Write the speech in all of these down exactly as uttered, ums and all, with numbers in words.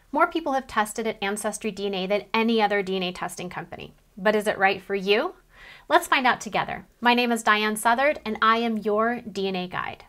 More people have tested at Ancestry D N A than any other D N A testing company. But is it right for you? Let's find out together. My name is Diahan Southard, and I am your D N A guide.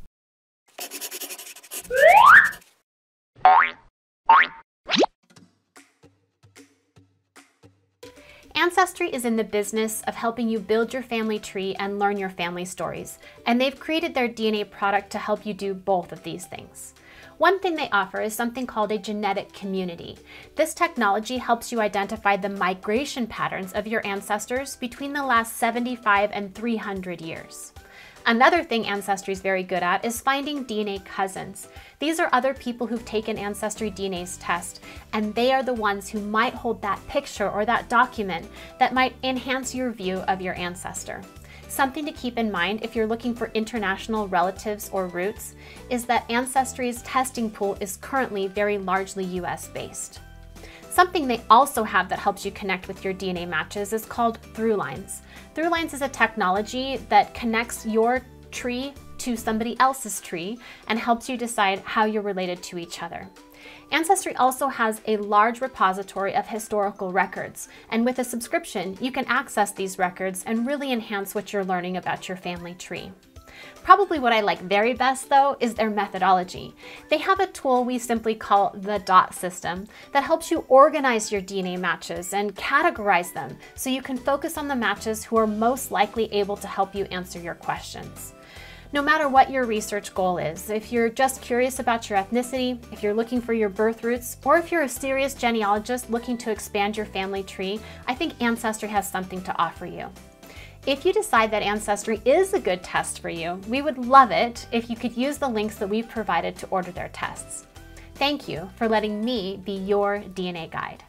Ancestry is in the business of helping you build your family tree and learn your family stories, and they've created their D N A product to help you do both of these things. One thing they offer is something called a genetic community. This technology helps you identify the migration patterns of your ancestors between the last seventy-five and three hundred years. Another thing Ancestry is very good at is finding D N A cousins. These are other people who've taken Ancestry D N A's test, and they are the ones who might hold that picture or that document that might enhance your view of your ancestor. Something to keep in mind if you're looking for international relatives or roots is that Ancestry's testing pool is currently very largely U S based. Something they also have that helps you connect with your D N A matches is called Throughlines. Throughlines is a technology that connects your tree to somebody else's tree and helps you decide how you're related to each other. Ancestry also has a large repository of historical records, and with a subscription, you can access these records and really enhance what you're learning about your family tree. Probably what I like very best, though, is their methodology. They have a tool we simply call the dot system that helps you organize your D N A matches and categorize them so you can focus on the matches who are most likely able to help you answer your questions. No matter what your research goal is, if you're just curious about your ethnicity, if you're looking for your birth roots, or if you're a serious genealogist looking to expand your family tree, I think Ancestry has something to offer you. If you decide that Ancestry is a good test for you, we would love it if you could use the links that we've provided to order their tests. Thank you for letting me be your D N A guide.